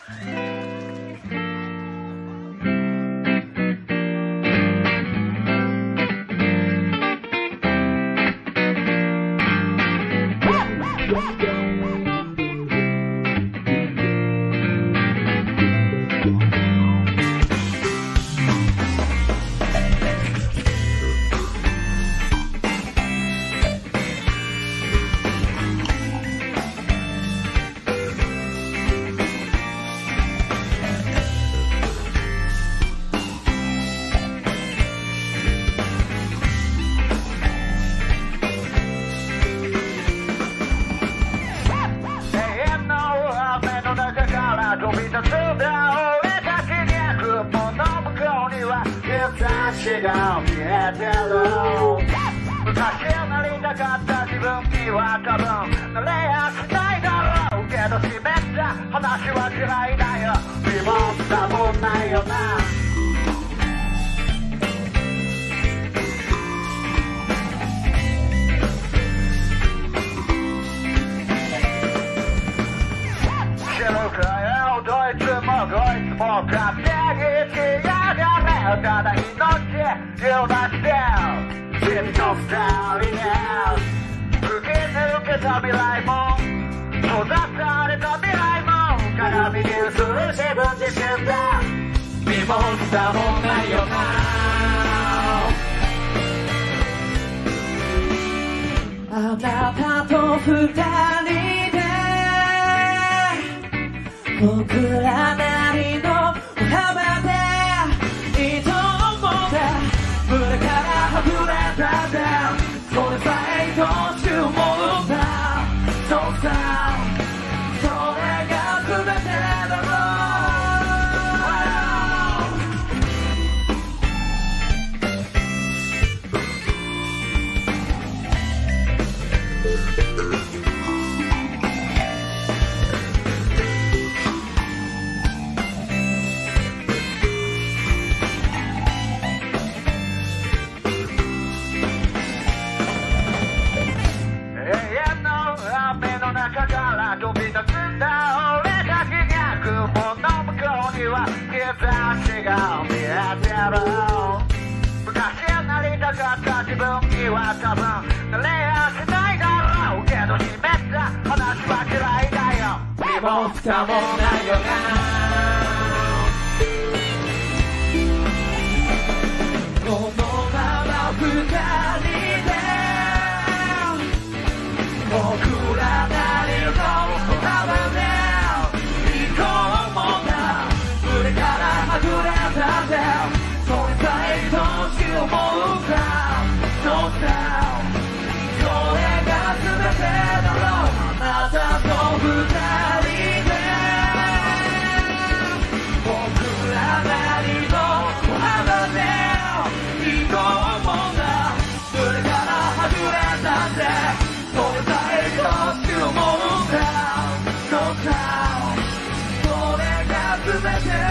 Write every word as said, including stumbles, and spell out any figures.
私が見えてる。昔なりたかった自分には多分なれやしないだろうけど湿った話は嫌いだよ。身も蓋もないよな。知るかよどいつもこいつも勝手にしやがれ。ただ命を出して君と二人で吹き抜けた未来も閉ざされた未来も鏡に映る自分自身だ。身も蓋もないよな。 あなたと二人で僕らなりのお浜でいいと思った胸からはぐれたんだ。それさえ愛しく思うんだ。そうさそれが全てだろう。 中から飛び立つんだ俺だけが雲の向こうには日差しが見えてる。昔なりたかった自分には多分なれやしないだろうけど湿った話は嫌いだよ。身も蓋もないよな。 このまま二人で僕らなりの浜で行こうもんだ。胸からはぐれたんだ。それさえ愛しく思うんだ。そうさそれが全てだろう。あなたと二人で僕らなりの浜で行こうもんだ。胸からはぐれたんだ。それさえ愛しく思うんだ。そうさそれが全て